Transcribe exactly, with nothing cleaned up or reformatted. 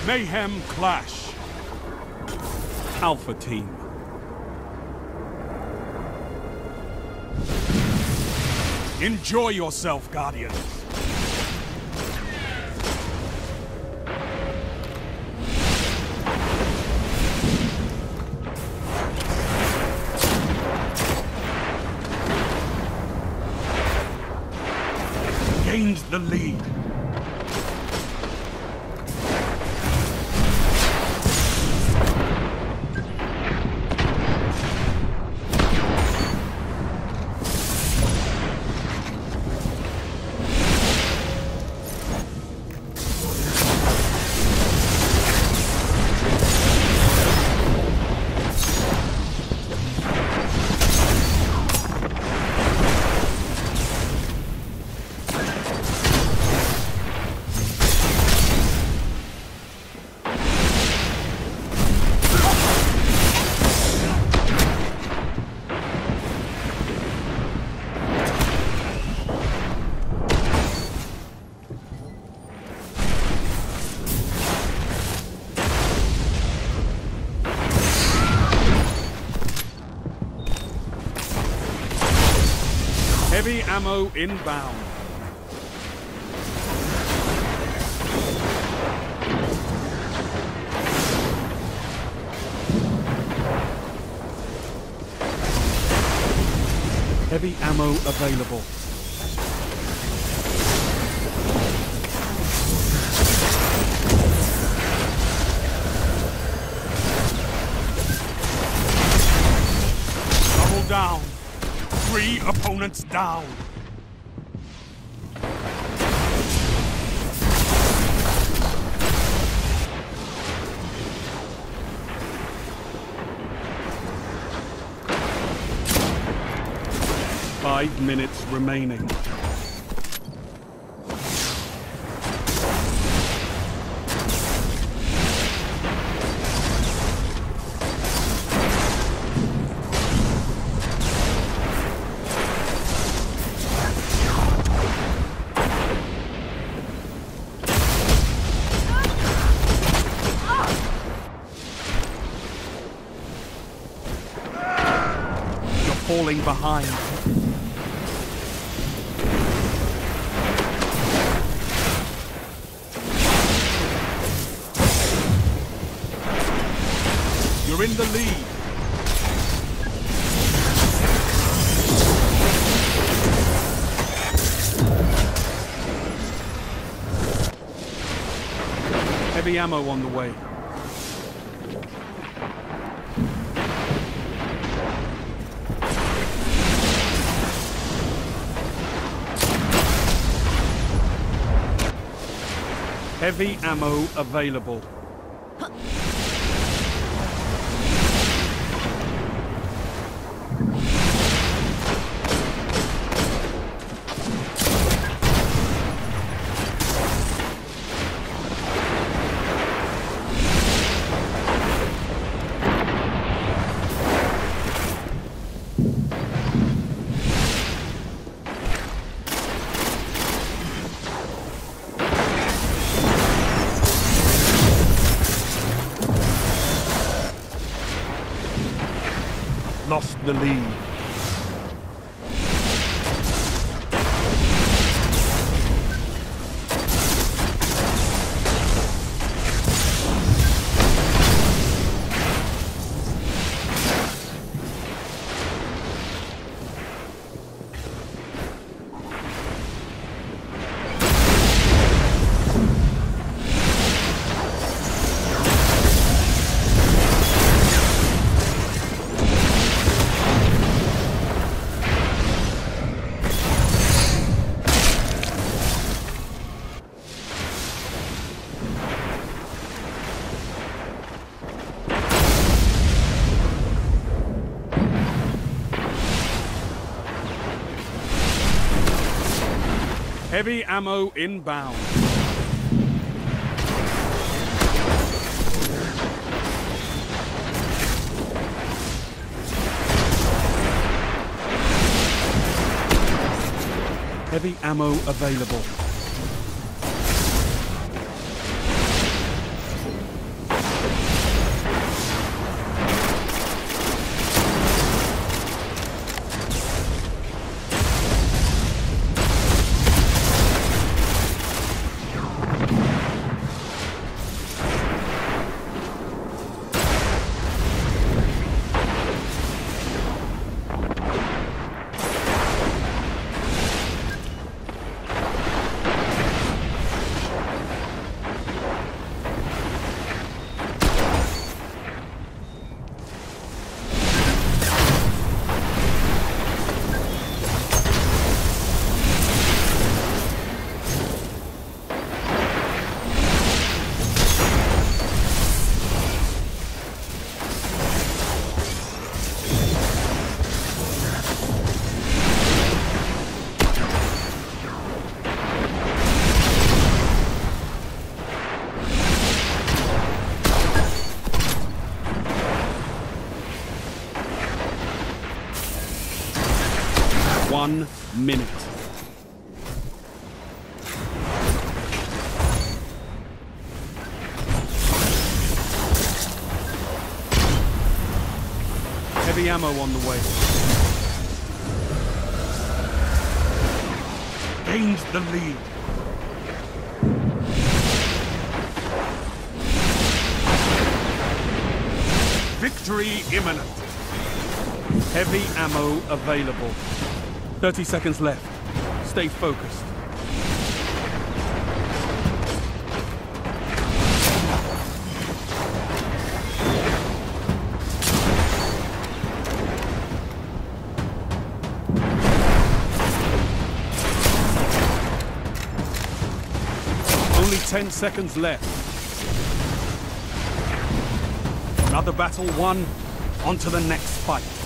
Mayhem Clash. Alpha Team. Enjoy yourself, Guardians. Gained the lead. Heavy ammo inbound. Heavy ammo available. Double down. Three opponents down. Five minutes remaining. Falling behind. You're in the lead. Heavy ammo on the way. Heavy ammo available. Lost the lead. Heavy ammo inbound. Heavy ammo available. one minute. Heavy ammo on the way. Gains the lead. Victory imminent. Heavy ammo available. thirty seconds left. Stay focused. Only ten seconds left. Another battle won. On to the next fight.